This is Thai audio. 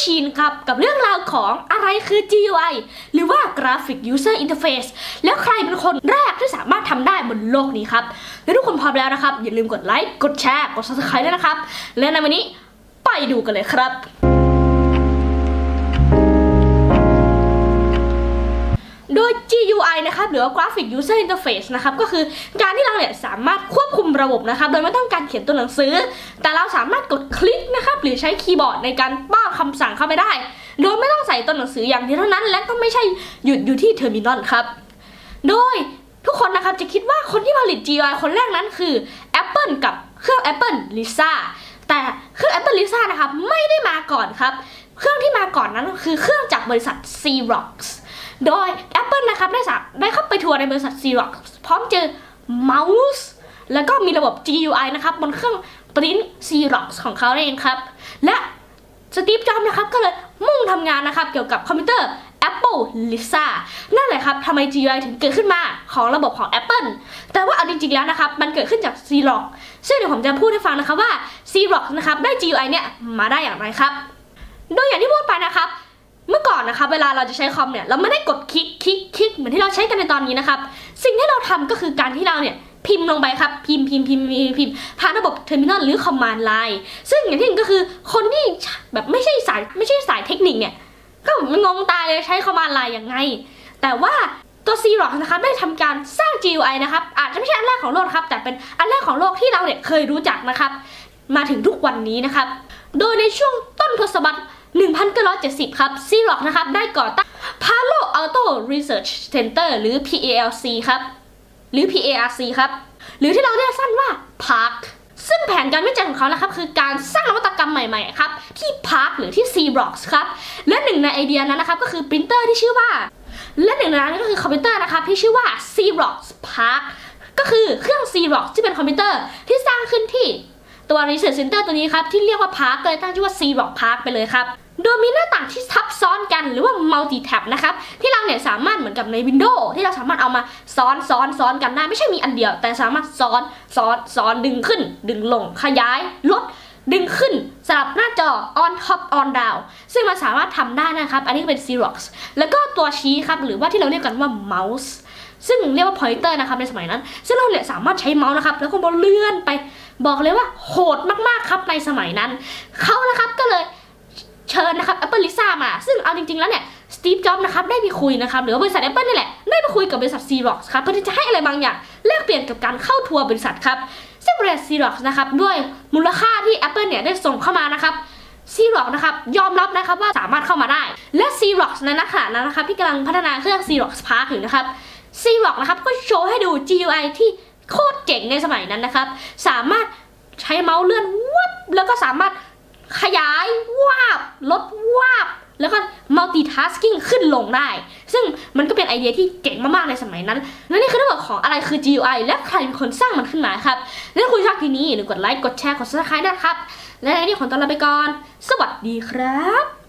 ชินครับกับเรื่องราวของอะไรคือ GUI หรือว่า Graphic User Interface แล้วใครเป็นคนแรกที่สามารถทำได้บนโลกนี้ครับและทุกคนพร้อมแล้วนะครับอย่าลืมกดไลค์กดแชร์กด Subscribe ด้วยนะครับและในวันนี้ไปดูกันเลยครับโดย GUI นะครับหรือว่า Graphic User Interface นะครับก็คือการที่เราเนี่ยสามารถควบคุมระบบนะครับโดยไม่ต้องการเขียนตัวหนังสือแต่เราสามารถกดคลิกนะครับหรือใช้คีย์บอร์ดในการป้อนคำสั่งเข้าไปได้โดยไม่ต้องใส่ตัวหนังสืออย่างเดียวเท่านั้นและก็ไม่ใช่หยุดอยู่ที่เทอร์มินอลครับโดยทุกคนนะครับจะคิดว่าคนที่ผลิต GUI คนแรกนั้นคือ Apple กับเครื่อง Apple Lisa แต่เครื่อง Apple Lisa นะครับไม่ได้มาก่อนครับเครื่องที่มาก่อนนั้นคือเครื่องจากบริษัท Xeroxโดย Apple นะครับได้เข้าไปทัวร์ในบริษัท Xerox พร้อมเจอเมาส์แล้วก็มีระบบ GUI นะครับบนเครื่องปริ้น Xerox ของเขาเองครับและสตีฟ จ็อบส์นะครับก็เลยมุ่งทำงานนะครับเกี่ยวกับคอมพิวเตอร์ Apple Lisa นั่นแหละครับทำไม GUI ถึงเกิดขึ้นมาของระบบของ Apple แต่ว่าเอาจริงๆแล้วนะครับมันเกิดขึ้นจาก Xerox ซึ่งเดี๋ยวผมจะพูดให้ฟังนะครับว่า Xerox นะครับได้ GUI เนี่ยมาได้อย่างไรครับโดยอย่างที่พูดไปนะครับเมื่อก่อนนะครับเวลาเราจะใช้คอมเนี่ยเราไม่ได้กดคลิกเหมือนที่เราใช้กันในตอนนี้นะครับสิ่งที่เราทำก็คือการที่เราเนี่ยพิมพ์ลงไปครับพิมพ์ผ่านระบบเทอร์มินอลหรือคอมมานด์ไลน์ซึ่งอย่างที่หนึ่งก็คือคนที่แบบไม่ใช่สายเทคนิคเนี่ยก็งงตายเลยใช้คอมมานด์ไลน์ยังไงแต่ว่าตัว Xerox นะครับได้ทำการสร้าง GUI นะครับอาจจะไม่ใช่อันแรกของโลกครับแต่เป็นอันแรกของโลกที่เราเนี่ยเคยรู้จักนะครับมาถึงทุกวันนี้นะครับโดยในช่วงต้นทศวรรษ1970 ครับ Xerox นะครับได้ก่อตั้ง Palo Alto Research Center หรือ PALC ครับหรือ PARC ครับหรือที่เราเรียกสั้นว่า PARC ซึ่งแผนการวิจัยของเขานะครับคือการสร้างนวัตกรรมใหม่ๆครับที่ PARC หรือที่ Xerox ครับและหนึ่งในไอเดียนั้นนะครับก็คือปรินเตอร์ที่ชื่อว่าและหนึ่งในนั้นก็คือคอมพิวเตอร์นะครับที่ชื่อว่า Xerox PARC ก็คือเครื่อง Xerox ที่เป็นคอมพิวเตอร์ที่สร้างขึ้นที่ตัว Research Center ตัวนี้ครับที่เรียกว่า PARC เลยตั้งชื่อว่า Xerox PARC ไปเลยครับโดยมีหน้าต่างที่ซับซ้อนกันหรือว่า multi tab นะครับที่เราเนี่ยสามารถเหมือนกับใน Windows ที่เราสามารถเอามาซ้อนกันได้ไม่ใช่มีอันเดียวแต่สามารถซ้อนดึงขึ้นดึงลงขยายลดดึงขึ้นสลับหน้าจอ on top on down ซึ่งมันสามารถทำได้นะครับอันนี้เป็น Xerox แล้วก็ตัวชี้ครับหรือว่าที่เราเรียกกันว่า mouse ซึ่งเรียกว่า pointer นะครับในสมัยนั้นซึ่งเราเนี่ยสามารถใช้เมาส์นะครับแล้วก็เลื่อนไปบอกเลยว่าโหดมากๆครับในสมัยนั้นเขานะครับก็เลยเชิญนะครับ Apple Lisa มาซึ่งเอาจริงๆแล้วเนี่ยสตีฟ จ็อบส์นะครับได้ไปคุยนะครับหรือว่าบริษัท Apple นี่แหละได้ไปคุยกับบริษัท Xerox ครับเพื่อที่จะให้อะไรบางอย่างแลกเปลี่ยนกับการเข้าทัวร์บริษัทครับซึ่งบริษัท Xerox นะครับด้วยมูลค่าที่ Apple เนี่ยได้ส่งเข้ามานะครับ Xerox นะครับยอมรับนะครับว่าสามารถเข้ามาได้และ Xerox ในขณะนั้นนะครับที่กำลังพัฒนาเครื่อง Xerox PARC อยู่นะครับ Xerox นะครับก็โชว์ให้ดู GUI ที่โคตรเจ๋งในสมัยนั้นนะครับสามารถใช้เมาส์เลื่อนวับแล้วก็สามารถขยายวาบลดวาบแล้วก็ multitasking ขึ้นลงได้ซึ่งมันก็เป็นไอเดียที่เจ๋งมากๆในสมัยนั้นและนี่คือทั้งหมดของอะไรคือ GUI และใครเป็นคนสร้างมันขึ้นมาครับและถ้าคุณชอบคลิปนี้อย่าลืมกดไลค์กดแชร์กด Subscribe ด้วยครับและในนี้ขอตัวลาไปก่อนสวัสดีครับ